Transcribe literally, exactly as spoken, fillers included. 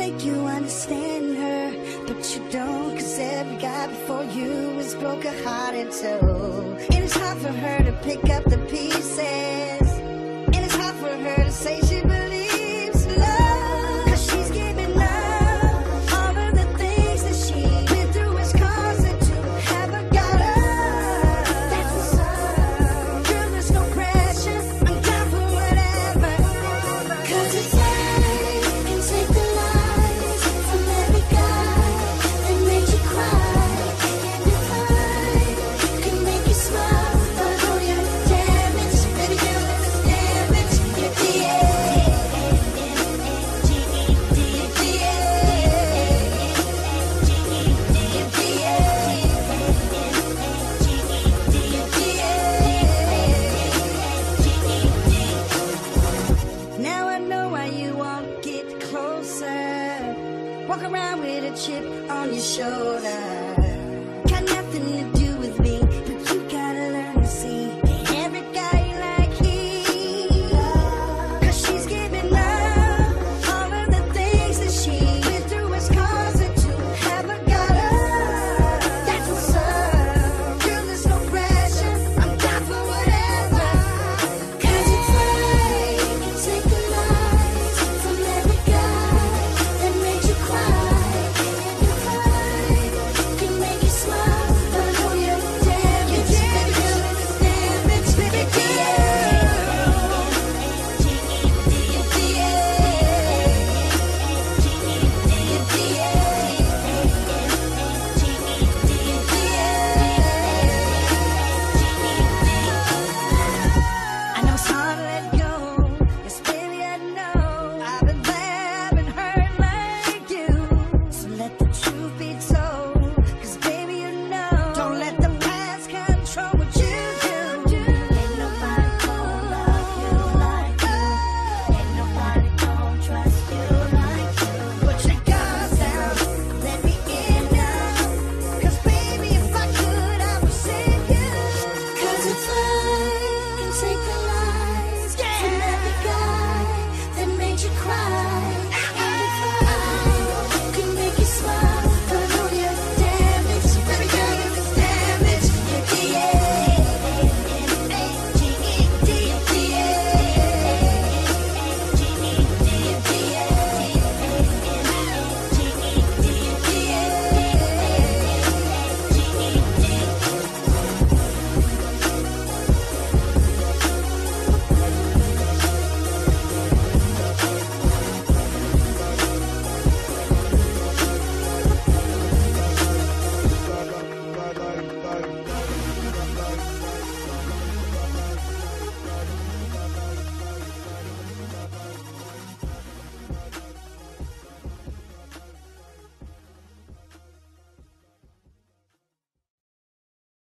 think you understand her, but you don't, cause every guy before you is broken-hearted too. And it's hard for her to pick up the pieces, and it's hard for her to say she believes love, cause she's giving up all of the things that she's been through is causing to have her got up. That's what's up. Girl, there's no pressure, I'm down for whatever, cause it's time can take the lies from every guy that made you cry, and if I can make you smile for all your damage, baby girl, it's damage. You're D A G E D, you're D A G E D, you're D A G E D, you're D A G E D. Now I know why you won't get closer. Walk around with a chip on your shoulder.